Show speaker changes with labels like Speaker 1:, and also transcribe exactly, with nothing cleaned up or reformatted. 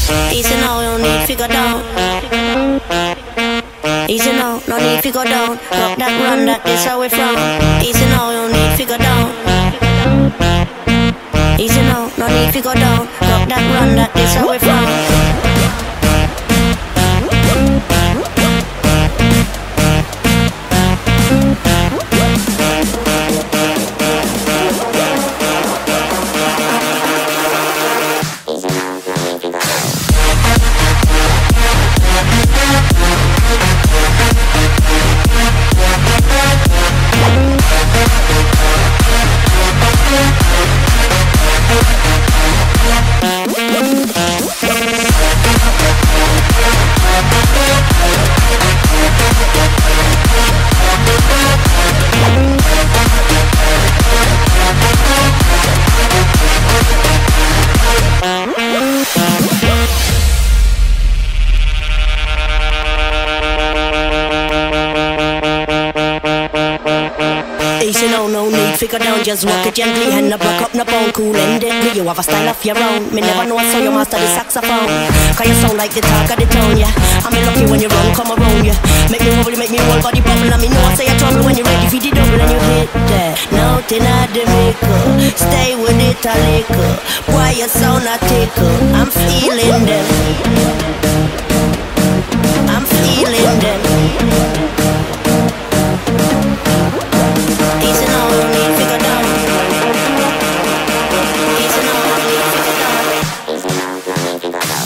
Speaker 1: Easy now, you don't need figure down. Easy now, no need figure down. Rock that, run that, this how we from. Easy now, you don't need figure down. Easy now, no need figure down. Rock that, run that, this how we from. Easy now, no need figure down, just walk it gently and no block up no bone, cool and deadly. You have a style of your own, me never know I saw you master the saxophone. Cause you sound like the talk of the town, yeah. I'm lucky when you run, come around, yeah. Make me wobble, make me whole body bubble, and me know I say you trouble when you're ready for the double and you hit that. Nothing I the maker, stay with it a liquor. Why you sound a tickle, I'm feeling them. I'm feeling them. Easy now, no need figure down. Easy now, no need figure down. Easy now, no need figure down.